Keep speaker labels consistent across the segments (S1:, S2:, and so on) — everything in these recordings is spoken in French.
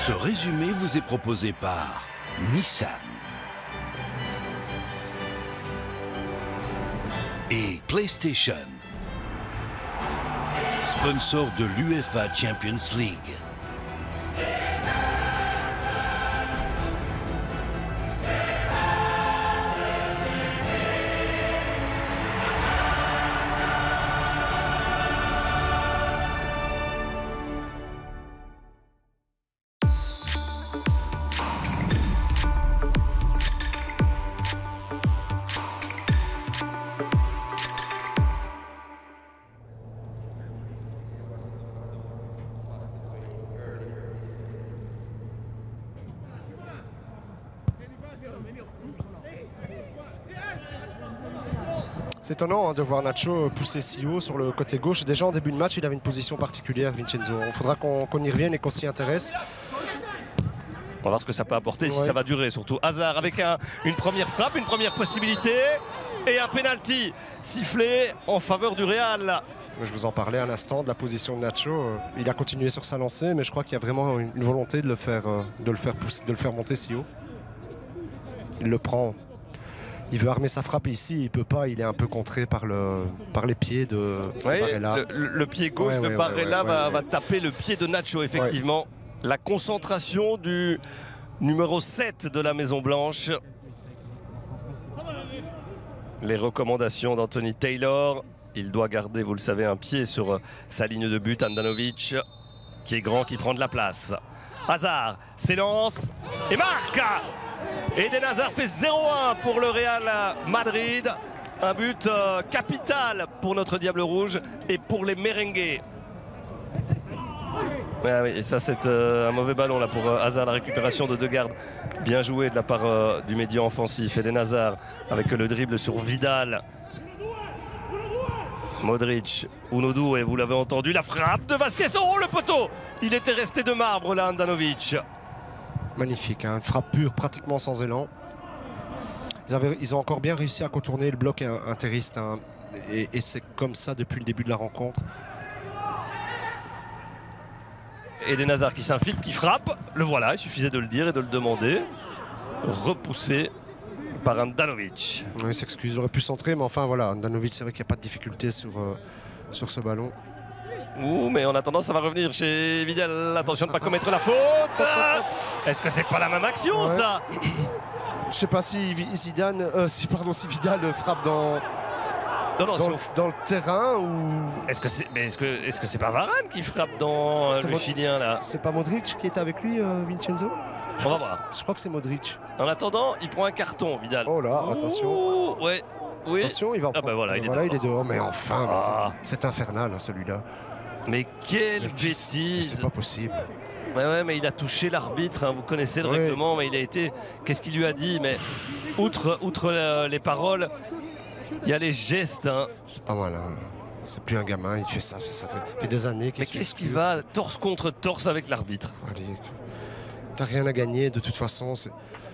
S1: Ce résumé vous est proposé par Nissan et PlayStation, sponsor de l'UEFA Champions League.
S2: C'est étonnant de voir Nacho pousser si haut sur le côté gauche. Déjà en début de match, il avait une position particulière, Vincenzo. Il faudra qu'on y revienne et qu'on s'y intéresse.
S3: On va voir ce que ça peut apporter, si ça va durer surtout. Hazard avec une première frappe, une première possibilité et un penalty sifflé en faveur du Real.
S2: Je vous en parlais à l'instant de la position de Nacho. Il a continué sur sa lancée, mais je crois qu'il y a vraiment une volonté de le faire pousser, de le faire monter si haut. Il le prend. Il veut armer sa frappe ici, il peut pas, il est un peu contré par les pieds de Barella.
S3: Le pied gauche de Barella va taper le pied de Nacho, effectivement. Ouais. La concentration du numéro 7 de la Maison Blanche. Les recommandations d'Anthony Taylor. Il doit garder, vous le savez, un pied sur sa ligne de but. Handanovic, qui est grand, qui prend de la place. Hazard s'élance et marque. Eden Hazard fait 0-1 pour le Real Madrid. Un but capital pour notre Diable Rouge et pour les Merengues. Ah oui, et ça c'est un mauvais ballon là pour Hazard, la récupération de Degarde. Bien joué de la part du médian offensif. Eden Hazard avec le dribble sur Vidal. Modric, Unodou, et vous l'avez entendu, la frappe de Vasquez. Oh, le poteau! Il était resté de marbre là, Handanovic.
S2: Magnifique, hein, une frappe pure, pratiquement sans élan. Ils ont encore bien réussi à contourner le bloc interiste, hein, et c'est comme ça depuis le début de la rencontre.
S3: Eden Hazard qui s'infiltre, qui frappe, le voilà, il suffisait de le dire et de le demander. Repoussé par Handanovic.
S2: Oui, il s'excuse, il aurait pu centrer, mais enfin voilà, Handanovic, c'est vrai qu'il n'y a pas de difficulté sur ce ballon.
S3: Ouh, mais en attendant, ça va revenir chez Vidal. Attention de ne pas commettre la faute. Est-ce que c'est pas la même action, ça?
S2: Je sais pas si Vidal frappe dans le terrain ou...
S3: Est-ce que c'est pas Varane qui frappe dans le Chilien là?
S2: C'est pas Modric qui était avec lui, Vincenzo?
S3: On va voir.
S2: Je crois que c'est Modric.
S3: En attendant, il prend un carton, Vidal.
S2: Oh là, attention.
S3: Ouais. Oui.
S2: Attention, il va
S3: prendre. Voilà, il
S2: est dehors. Mais enfin, c'est infernal, hein, celui-là.
S3: Mais quelle bêtise!
S2: C'est pas possible.
S3: Ouais, mais il a touché l'arbitre, hein, vous connaissez le règlement, mais il a été... Qu'est-ce qu'il lui a dit? Mais outre les paroles, il y a les gestes. Hein.
S2: C'est pas mal, hein. C'est plus un gamin, il fait ça, ça fait des années qu'il...
S3: Mais qu'est-ce qu'il va torse contre torse avec l'arbitre?
S2: Allez, t'as rien à gagner, de toute façon, c'est...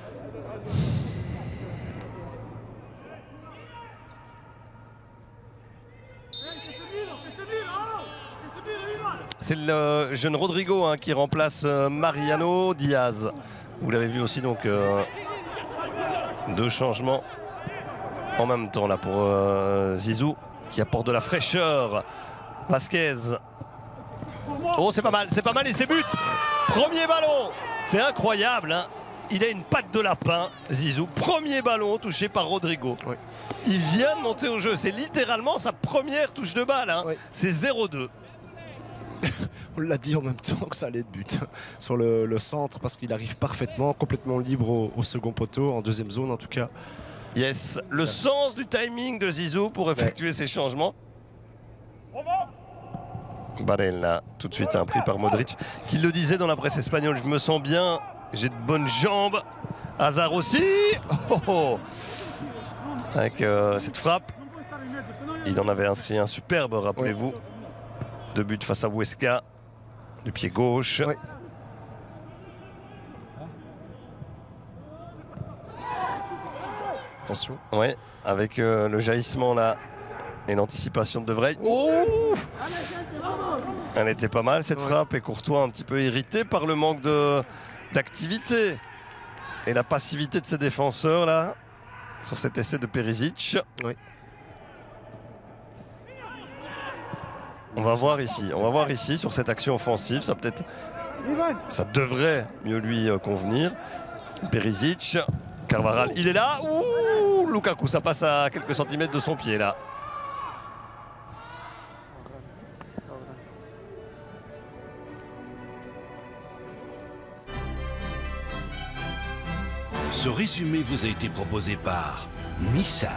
S3: C'est le jeune Rodrigo qui remplace Mariano Diaz. Vous l'avez vu aussi, donc deux changements en même temps là pour Zizou qui apporte de la fraîcheur. Vasquez. Oh, c'est pas mal et c'est but. Premier ballon, c'est incroyable. Hein. Il a une patte de lapin, Zizou. Premier ballon touché par Rodrigo. Oui. Il vient de monter au jeu. C'est littéralement sa première touche de balle. Hein. Oui. C'est 0-2.
S2: On l'a dit en même temps que ça allait être but sur le centre parce qu'il arrive parfaitement, complètement libre au second poteau, en deuxième zone en tout cas.
S3: Yes, le sens du timing de Zizou pour effectuer ces changements. Barella, tout de suite pris par Modric, qui le disait dans la presse espagnole, je me sens bien, j'ai de bonnes jambes. Hazard aussi. Avec cette frappe, il en avait inscrit un superbe, rappelez-vous. 2 buts face à Huesca, du pied gauche. Oui.
S2: Attention.
S3: Ouais, avec le jaillissement là et l'anticipation de Vrij. Oh, Elle était pas mal cette frappe et Courtois un petit peu irrité par le manque d'activité et la passivité de ses défenseurs là sur cet essai de Perisic.
S2: Oui.
S3: On va voir ici sur cette action offensive, ça devrait mieux lui convenir. Perisic, Carvajal, il est là. Ouh, Lukaku, ça passe à quelques centimètres de son pied là.
S1: Ce résumé vous a été proposé par Nissan.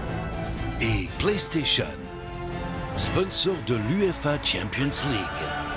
S1: Et PlayStation, sponsor de l'UEFA Champions League.